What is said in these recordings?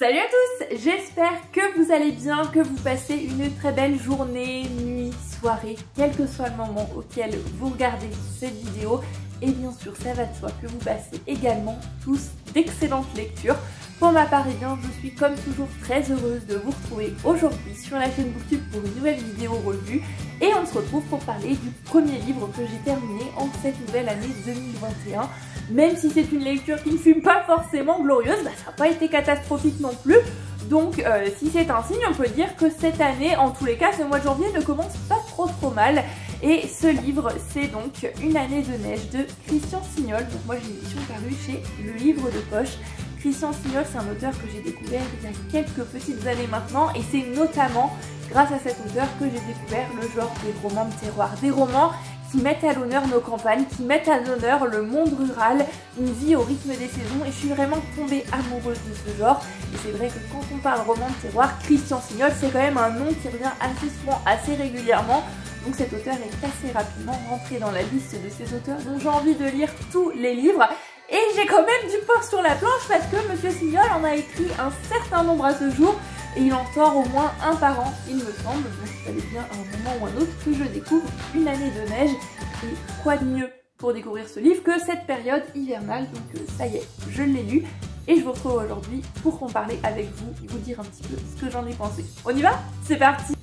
Salut à tous, j'espère que vous allez bien, que vous passez une très belle journée, nuit, soirée, quel que soit le moment auquel vous regardez cette vidéo. Et bien sûr, ça va de soi que vous passez également tous d'excellentes lectures. Pour ma part, eh bien, je suis comme toujours très heureuse de vous retrouver aujourd'hui sur la chaîne Booktube pour une nouvelle vidéo revue. Et on se retrouve pour parler du premier livre que j'ai terminé en cette nouvelle année 2021. Même si c'est une lecture qui ne fut pas forcément glorieuse, ça n'a pas été catastrophique non plus. Donc si c'est un signe, on peut dire que cette année, en tous les cas, ce mois de janvier ne commence pas trop mal. Et ce livre, c'est donc Une année de neige de Christian Signol. Donc moi j'ai une édition parue chez Le Livre de Poche. Christian Signol, c'est un auteur que j'ai découvert il y a quelques petites années maintenant. Et c'est notamment grâce à cet auteur que j'ai découvert le genre des romans de terroir. Des romans qui mettent à l'honneur nos campagnes, qui mettent à l'honneur le monde rural, une vie au rythme des saisons, et je suis vraiment tombée amoureuse de ce genre. Et c'est vrai que quand on parle roman de terroir, Christian Signol, c'est quand même un nom qui revient assez souvent, assez régulièrement. Donc cet auteur est assez rapidement rentré dans la liste de ces auteurs dont j'ai envie de lire tous les livres. Et j'ai quand même du pain sur la planche parce que Monsieur Signol en a écrit un certain nombre à ce jour. Et il en sort au moins un par an, il me semble. Donc il fallait bien à un moment ou un autre que je découvre Une année de neige. Et quoi de mieux pour découvrir ce livre que cette période hivernale. Donc ça y est, je l'ai lu. Et je vous retrouve aujourd'hui pour en parler avec vous et vous dire un petit peu ce que j'en ai pensé. On y va? C'est parti!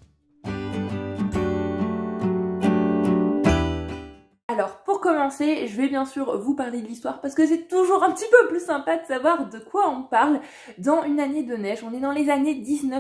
Alors pour commencer, je vais bien sûr vous parler de l'histoire parce que c'est toujours un petit peu plus sympa de savoir de quoi on parle. Dans Une année de neige, on est dans les années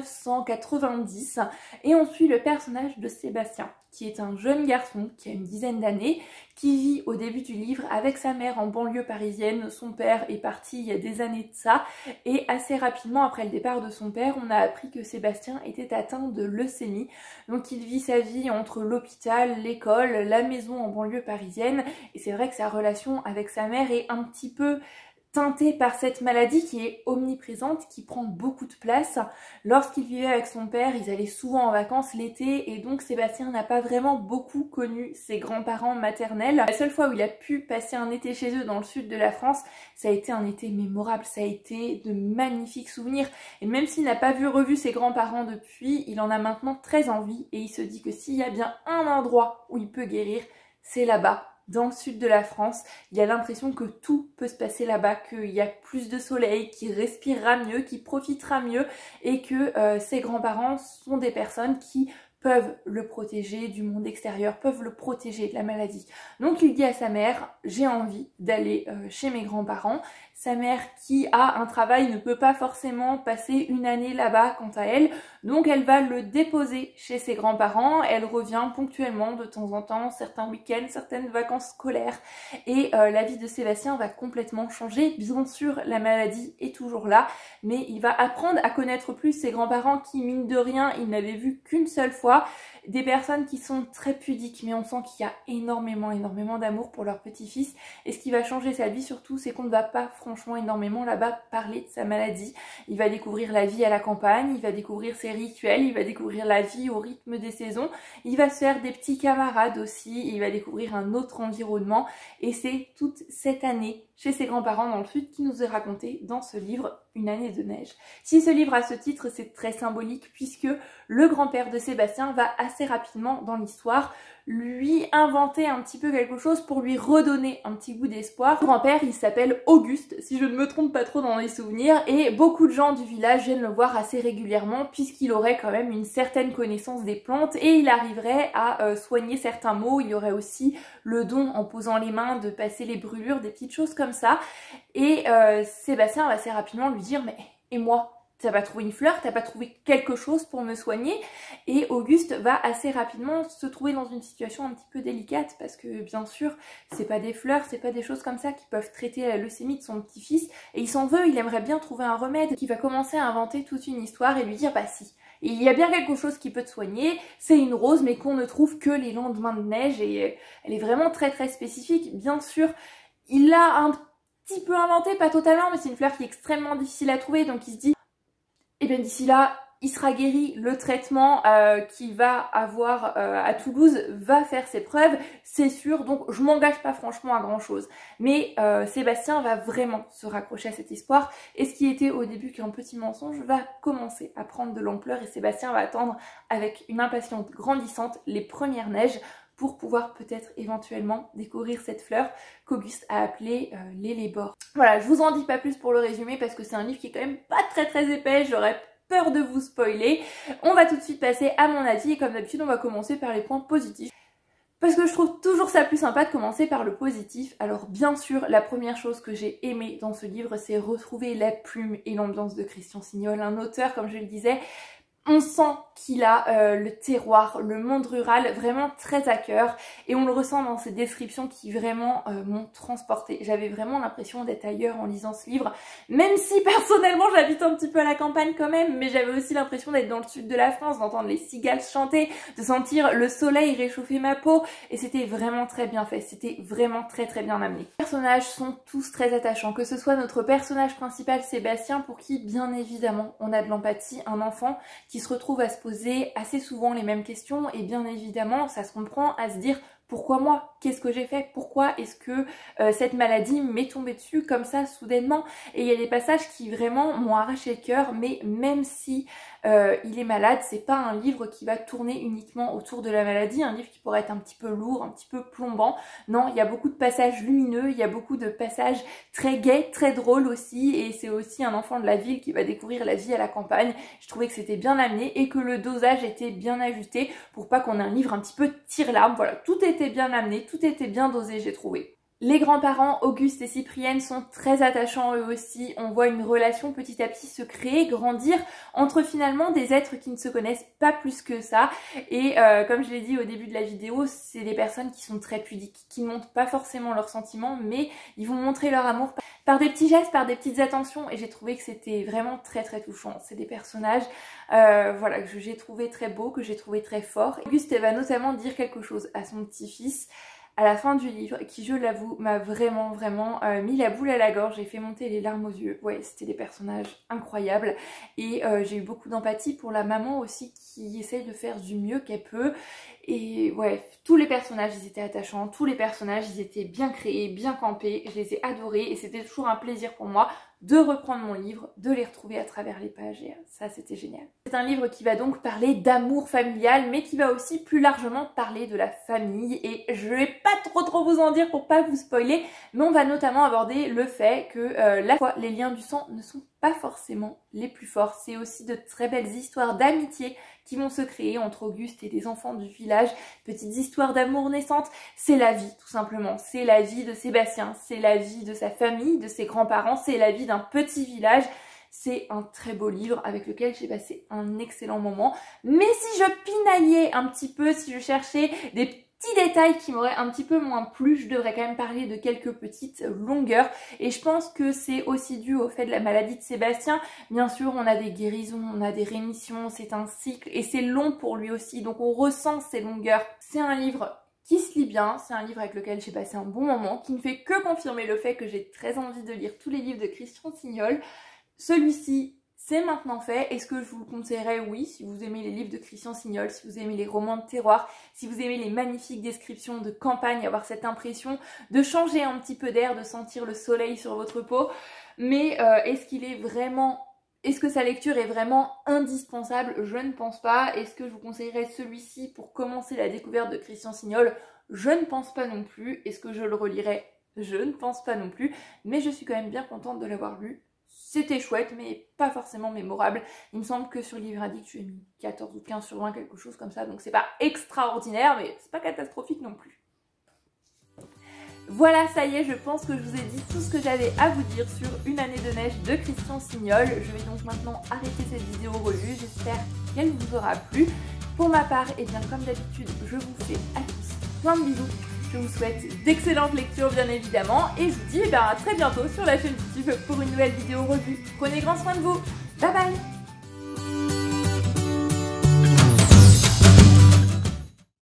1990 et on suit le personnage de Sébastien, qui est un jeune garçon qui a une dizaine d'années, qui vit au début du livre avec sa mère en banlieue parisienne. Son père est parti il y a des années de ça et assez rapidement après le départ de son père, on a appris que Sébastien était atteint de leucémie. Donc il vit sa vie entre l'hôpital, l'école, la maison en banlieue parisienne et c'est vrai que sa relation avec sa mère est un petit peu teintée par cette maladie qui est omniprésente, qui prend beaucoup de place. Lorsqu'il vivait avec son père, ils allaient souvent en vacances l'été et donc Sébastien n'a pas vraiment beaucoup connu ses grands-parents maternels. La seule fois où il a pu passer un été chez eux dans le sud de la France, ça a été un été mémorable, ça a été de magnifiques souvenirs. Et même s'il n'a pas revu ses grands-parents depuis, il en a maintenant très envie et il se dit que s'il y a bien un endroit où il peut guérir, c'est là-bas. Dans le sud de la France, il a l'impression que tout peut se passer là-bas, qu'il y a plus de soleil, qu'il respirera mieux, qu'il profitera mieux et que ses grands-parents sont des personnes qui peuvent le protéger du monde extérieur, peuvent le protéger de la maladie. Donc il dit à sa mère, j'ai envie d'aller chez mes grands-parents. Sa mère qui a un travail ne peut pas forcément passer une année là-bas quant à elle, donc elle va le déposer chez ses grands-parents. Elle revient ponctuellement de temps en temps, certains week-ends, certaines vacances scolaires et la vie de Sébastien va complètement changer. Bien sûr, la maladie est toujours là, mais il va apprendre à connaître plus ses grands-parents qui, mine de rien, il n'avait vu qu'une seule fois. Des personnes qui sont très pudiques, mais on sent qu'il y a énormément d'amour pour leur petit-fils. Et ce qui va changer sa vie surtout, c'est qu'on ne va pas franchement énormément là-bas parler de sa maladie. Il va découvrir la vie à la campagne, il va découvrir ses rituels, il va découvrir la vie au rythme des saisons. Il va se faire des petits camarades aussi, il va découvrir un autre environnement. Et c'est toute cette année chez ses grands-parents dans le sud qui nous est raconté dans ce livre Une année de neige. Si ce livre a ce titre, c'est très symbolique puisque le grand-père de Sébastien va assez rapidement dans l'histoire lui inventer un petit peu quelque chose pour lui redonner un petit goût d'espoir. Le grand-père, il s'appelle Auguste, si je ne me trompe pas trop dans les souvenirs, et beaucoup de gens du village viennent le voir assez régulièrement puisqu'il aurait quand même une certaine connaissance des plantes et il arriverait à soigner certains maux. Il y aurait aussi le don en posant les mains de passer les brûlures, des petites choses comme ça. Et Sébastien va assez rapidement lui dire « mais et moi ? T'as pas trouvé une fleur, t'as pas trouvé quelque chose pour me soigner ?» Et Auguste va assez rapidement se trouver dans une situation un petit peu délicate parce que bien sûr, c'est pas des fleurs, c'est pas des choses comme ça qui peuvent traiter la leucémie de son petit-fils et il s'en veut, il aimerait bien trouver un remède. Qui va commencer à inventer toute une histoire et lui dire « bah si, il y a bien quelque chose qui peut te soigner, c'est une rose mais qu'on ne trouve que les lendemains de neige et elle est vraiment très spécifique. » Bien sûr, il l'a un petit peu inventé, pas totalement, mais c'est une fleur qui est extrêmement difficile à trouver donc il se dit et bien d'ici là, il sera guéri, le traitement qu'il va avoir à Toulouse va faire ses preuves, c'est sûr, donc je m'engage pas franchement à grand chose. Mais Sébastien va vraiment se raccrocher à cette histoire, et ce qui était au début qu'un petit mensonge va commencer à prendre de l'ampleur, et Sébastien va attendre avec une impatience grandissante les premières neiges pour pouvoir peut-être éventuellement découvrir cette fleur qu'Auguste a appelée l'élébore. Voilà, je vous en dis pas plus pour le résumer parce que c'est un livre qui est quand même pas très épais, j'aurais peur de vous spoiler. On va tout de suite passer à mon avis et comme d'habitude on va commencer par les points positifs. Parce que je trouve toujours ça plus sympa de commencer par le positif. Alors bien sûr, la première chose que j'ai aimée dans ce livre, c'est retrouver la plume et l'ambiance de Christian Signol, un auteur, comme je le disais, on sent qu'il a le terroir, le monde rural vraiment très à cœur et on le ressent dans ses descriptions qui vraiment m'ont transportée. J'avais vraiment l'impression d'être ailleurs en lisant ce livre, même si personnellement j'habite un petit peu à la campagne quand même, mais j'avais aussi l'impression d'être dans le sud de la France, d'entendre les cigales chanter, de sentir le soleil réchauffer ma peau et c'était vraiment très bien fait, c'était vraiment très bien amené. Les personnages sont tous très attachants, que ce soit notre personnage principal Sébastien pour qui bien évidemment on a de l'empathie, un enfant qui se retrouve à se poser assez souvent les mêmes questions et bien évidemment ça se comprend à se dire pourquoi moi? Qu'est-ce que j'ai fait? Pourquoi est-ce que cette maladie m'est tombée dessus comme ça soudainement? Et il y a des passages qui vraiment m'ont arraché le cœur, mais même si il est malade, c'est pas un livre qui va tourner uniquement autour de la maladie, un livre qui pourrait être un petit peu lourd, un petit peu plombant. Non, il y a beaucoup de passages lumineux, il y a beaucoup de passages très gais, très drôles aussi, et c'est aussi un enfant de la ville qui va découvrir la vie à la campagne. Je trouvais que c'était bien amené et que le dosage était bien ajusté pour pas qu'on ait un livre un petit peu tire-larme. Voilà, tout était bien amené, tout était bien dosé, j'ai trouvé. Les grands-parents, Auguste et Cyprienne, sont très attachants eux aussi. On voit une relation petit à petit se créer, grandir entre finalement des êtres qui ne se connaissent pas plus que ça. Et comme je l'ai dit au début de la vidéo, c'est des personnes qui sont très pudiques, qui ne montrent pas forcément leurs sentiments, mais ils vont montrer leur amour par des petits gestes, par des petites attentions. Et j'ai trouvé que c'était vraiment très touchant. C'est des personnages voilà, que j'ai trouvé très beaux, que j'ai trouvé très forts. Auguste va notamment dire quelque chose à son petit-fils à la fin du livre, qui je l'avoue m'a vraiment mis la boule à la gorge, j'ai fait monter les larmes aux yeux. Ouais, c'était des personnages incroyables et j'ai eu beaucoup d'empathie pour la maman aussi qui essaye de faire du mieux qu'elle peut. Et ouais, tous les personnages ils étaient attachants, tous les personnages ils étaient bien créés, bien campés, je les ai adorés et c'était toujours un plaisir pour moi de reprendre mon livre, de les retrouver à travers les pages et ça c'était génial. C'est un livre qui va donc parler d'amour familial mais qui va aussi plus largement parler de la famille et je vais pas trop vous en dire pour pas vous spoiler, mais on va notamment aborder le fait que la fois les liens du sang ne sont pas forcément les plus forts. C'est aussi de très belles histoires d'amitié qui vont se créer entre Auguste et des enfants du village, petites histoires d'amour naissantes. C'est la vie tout simplement, c'est la vie de Sébastien, c'est la vie de sa famille, de ses grands-parents, c'est la vie d'un petit village. C'est un très beau livre avec lequel j'ai passé un excellent moment. Mais si je pinaillais un petit peu, si je cherchais des petits détails qui m'auraient un petit peu moins plu, je devrais quand même parler de quelques petites longueurs et je pense que c'est aussi dû au fait de la maladie de Sébastien. Bien sûr, on a des guérisons, on a des rémissions, c'est un cycle et c'est long pour lui aussi, donc on ressent ces longueurs. C'est un livre qui se lit bien, c'est un livre avec lequel j'ai passé un bon moment, qui ne fait que confirmer le fait que j'ai très envie de lire tous les livres de Christian Signol. Celui-ci, c'est maintenant fait. Est-ce que je vous le conseillerais? Oui, si vous aimez les livres de Christian Signol, si vous aimez les romans de terroir, si vous aimez les magnifiques descriptions de campagne, avoir cette impression de changer un petit peu d'air, de sentir le soleil sur votre peau. Mais est-ce que sa lecture est vraiment indispensable? Je ne pense pas. Est-ce que je vous conseillerais celui-ci pour commencer la découverte de Christian Signol? Je ne pense pas non plus. Est-ce que je le relirais? Je ne pense pas non plus. Mais je suis quand même bien contente de l'avoir lu. C'était chouette, mais pas forcément mémorable. Il me semble que sur Livre Addict, j'ai mis 14 ou 15 sur 20, quelque chose comme ça. Donc c'est pas extraordinaire, mais c'est pas catastrophique non plus. Voilà, ça y est, je pense que je vous ai dit tout ce que j'avais à vous dire sur Une année de neige de Christian Signol. Je vais donc maintenant arrêter cette vidéo revue. J'espère qu'elle vous aura plu. Pour ma part, et bien comme d'habitude, je vous fais à tous plein de bisous. Je vous souhaite d'excellentes lectures bien évidemment et je vous dis à très bientôt sur la chaîne YouTube pour une nouvelle vidéo revue. Prenez grand soin de vous. Bye bye.